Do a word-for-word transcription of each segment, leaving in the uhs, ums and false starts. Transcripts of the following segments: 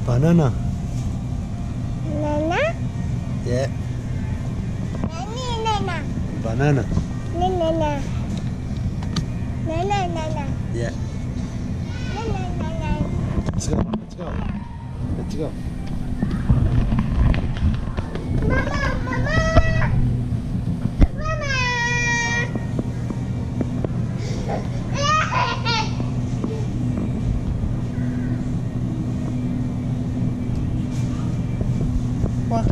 Banana. Banana? Yeah. Banana. Banana. Banana. Banana. Yeah. Banana. Let's go. Let's go. Let's go. Mama, mama. Mama. What?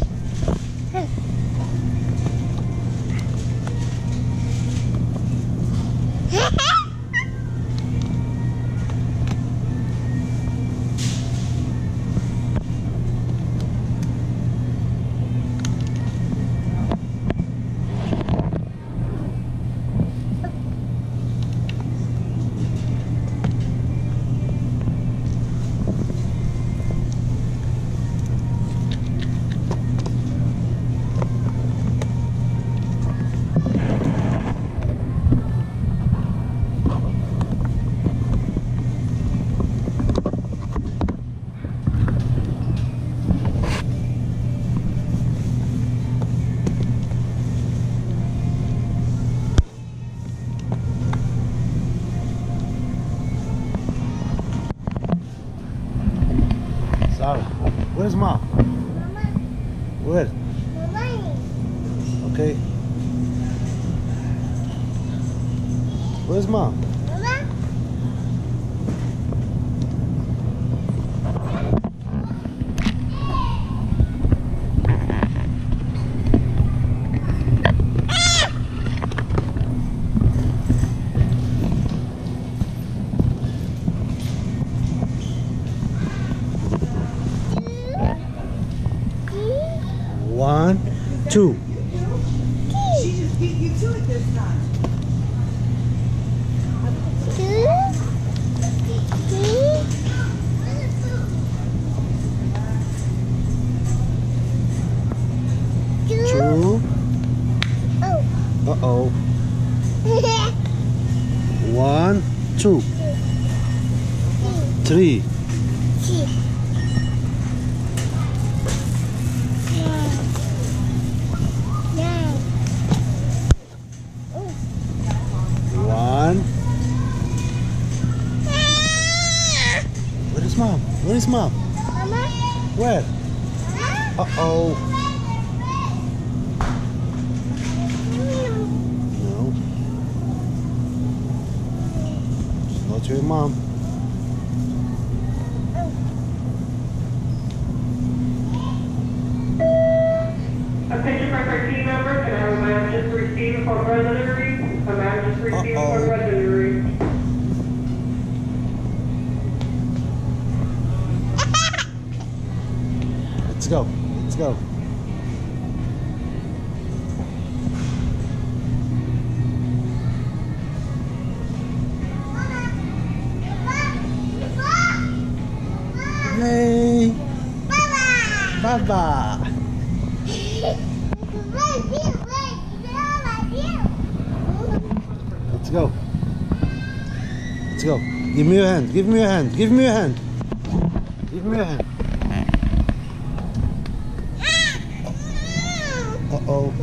Sorry. Where's mom? Mama. Where? Mama. Okay. Where's mom? Mama. One, two. She just beat you to it this time. Two. Three. Two. Two. Oh. Uh-oh. One, two, three. Three. Nine. One. Where is mom? Where is mom? Mama. Where? Uh-oh. No. Just go to your mom. Attention for our team members, and I have a man just received for presidency. A man just received Uh-oh. for presidency. Let's go. Let's go. Hey. Baba. Let's go. Let's go. Give me your hand. Give me your hand. Give me your hand. Give me your hand. Uh-oh.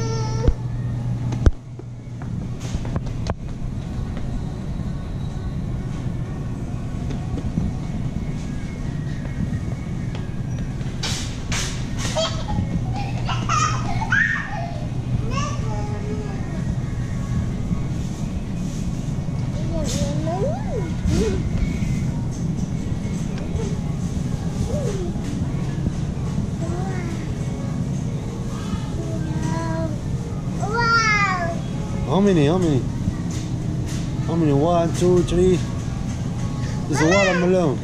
How many? How many? How many? One, two, three. There's a watermelon.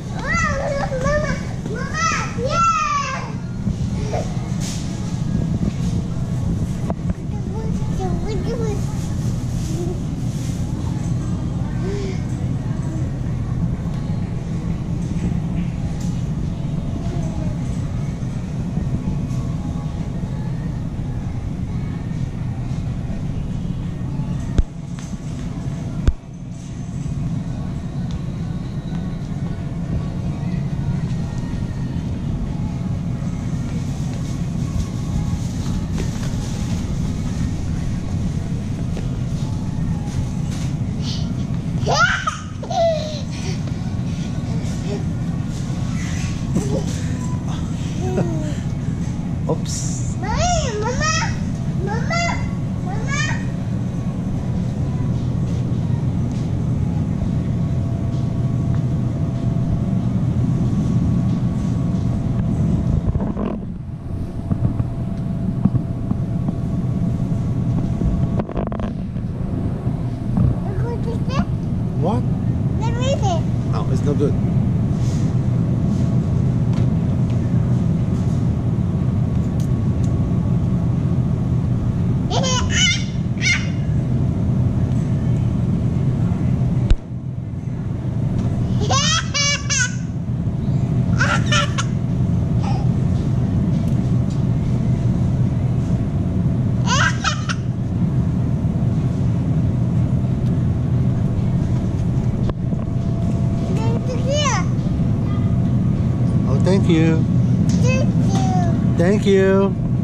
Oops. Mommy, Mama, Mama, Mama. Look what this is. What? Let me read it. Oh, it's not good. Oh, thank you. Thank you. Thank you.